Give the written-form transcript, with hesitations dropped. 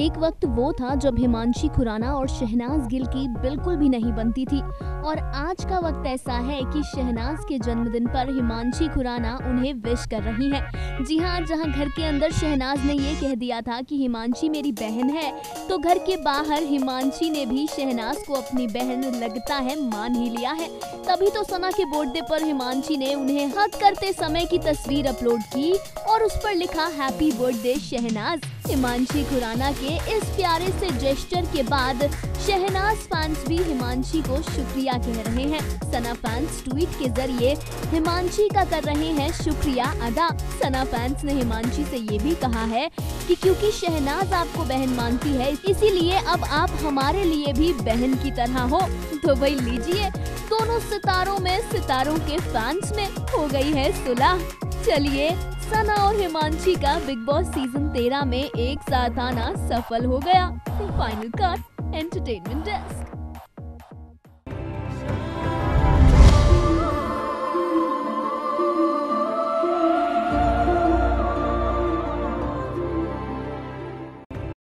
एक वक्त वो था जब हिमांशी खुराना और शहनाज गिल की बिल्कुल भी नहीं बनती थी और आज का वक्त ऐसा है कि शहनाज के जन्मदिन पर हिमांशी खुराना उन्हें विश कर रही हैं। जी हाँ, जहाँ घर के अंदर शहनाज ने ये कह दिया था कि हिमांशी मेरी बहन है, तो घर के बाहर हिमांशी ने भी शहनाज को अपनी बहन लगता है मान ही लिया है। तभी तो सना के बर्थडे पर हिमांशी ने उन्हें हग करते समय की तस्वीर अपलोड की और उस पर लिखा हैप्पी बर्थडे शहनाज। हिमांशी खुराना के इस प्यारे से जेस्चर के बाद शहनाज फैंस भी हिमांशी को शुक्रिया कह रहे हैं। सना फैंस ट्वीट के जरिए हिमांशी का कर रहे हैं शुक्रिया अदा। सना फैंस ने हिमांशी से ये भी कहा है कि क्योंकि शहनाज आपको बहन मानती है, इसीलिए अब आप हमारे लिए भी बहन की तरह हो। तो भाई लीजिए, दोनों सितारों में सितारों के फैंस में हो गई है सुलह। चलिए, सना और हिमांशी का बिग बॉस सीजन 13 में एक साथ आना सफल हो गया। Final cut entertainment desk.